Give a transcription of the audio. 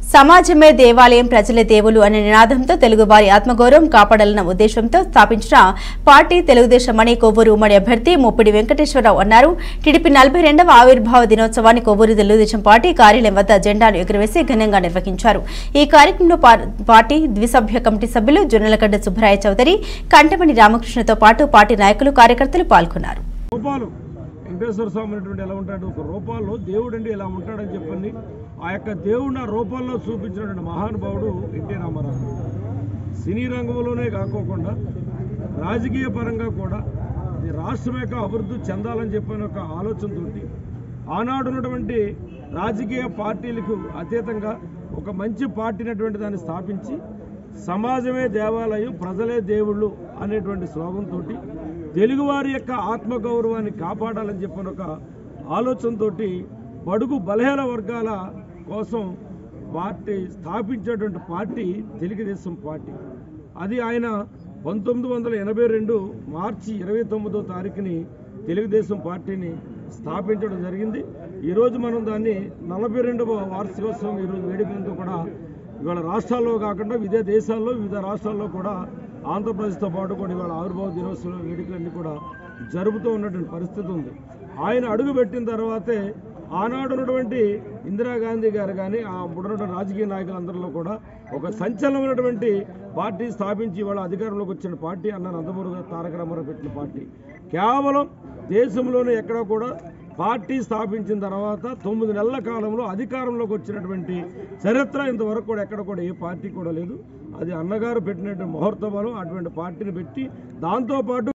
సమాజమే దేవాలయం ప్రజలే దేవులు అనే నినాదంతో తెలుగువారి ఆత్మగౌరవం కాపాడాలన్న ఉద్దేశంతో స్థాపించిన పార్టీ తెలుగుదేశం అని కొవ్వూరు ఉమ్మడి అభ్యర్థి ముప్పిడి వెంకటేశ్వరరావు అన్నారు. టీడీపీ 42వ ఆవిర్భావ దినోత్సవాన్ని కొవ్వూరు తెలుగుదేశం పార్టీ కార్యాలయం వద్ద జెండాను ఎగురవేసి ఘనంగా నిర్వహించారు. ఈ కార్యక్రమంలో పార్టీ ద్విసభ్య కమిటీ సభ్యులు జొన్నలగడ్డ సుబ్బరాయ చౌదరి, కంటమణి రామకృష్ణతో పాటు పార్టీ నాయకులు కార్యకర్తలు పాల్గొన్నారు. వెంకటేశ్వర స్వామి అనేటువంటి ఎలా ఉంటాడు, ఒక రూపాల్లో దేవుడు అండి ఎలా ఉంటాడని చెప్పండి. ఆ యొక్క దేవుడిని ఆ రూపాల్లో చూపించినటువంటి మహానుభావుడు ఎన్టీ రామారావు. సినీ రంగంలోనే కాకోకుండా రాజకీయ పరంగా కూడా ఈ రాష్ట్రం యొక్క అభివృద్ధి చెందాలని చెప్పిన ఒక ఆలోచనతోటి ఆనాడు ఉన్నటువంటి రాజకీయ పార్టీలకు అతీతంగా ఒక మంచి పార్టీ అనేటువంటి దాన్ని స్థాపించి సమాజమే దేవాలయం ప్రజలే దేవుళ్ళు అనేటువంటి స్లోగంతో తెలుగువారి యొక్క ఆత్మగౌరవాన్ని కాపాడాలని చెప్పిన ఒక ఆలోచనతో బడుగు బలహీన వర్గాల కోసం పార్టీ స్థాపించేటువంటి పార్టీ తెలుగుదేశం పార్టీ. అది ఆయన 1982 మార్చి 29వ తారీఖుని తెలుగుదేశం పార్టీని స్థాపించడం జరిగింది. ఈరోజు మనం దాన్ని 42వ వార్షికోత్సవం ఈరోజు వేడుకలతో కూడా ఇవాళ రాష్ట్రాల్లో కాకుండా వివిధ దేశాల్లో వివిధ రాష్ట్రాల్లో కూడా ఆంధ్రప్రదేశ్తో పాటు కూడా ఇవాళ ఆవిర్భావ దినోత్సవం వేడుకలన్నీ కూడా జరుపుతూ ఉన్నటువంటి పరిస్థితి ఉంది. ఆయన అడుగుపెట్టిన తర్వాతే ఆనాడు ఉన్నటువంటి ఇందిరాగాంధీ గారు కానీ ఆ ఉన్నటువంటి రాజకీయ నాయకులందరిలో కూడా ఒక సంచలనమైనటువంటి పార్టీ స్థాపించి ఇవాళ అధికారంలోకి వచ్చిన పార్టీ అన్న నందమూరి తారక రామారావు పెట్టిన పార్టీ. కేవలం దేశంలోనే ఎక్కడ కూడా పార్టీ స్థాపించిన తర్వాత 9 నెలల కాలంలో అధికారంలోకి వచ్చినటువంటి చరిత్ర ఇంతవరకు కూడా ఎక్కడ కూడా ఏ పార్టీ కూడా లేదు. అది అన్నగారు పెట్టినటువంటి ముహూర్త బలం అటువంటి పార్టీని పెట్టి దాంతోపాటు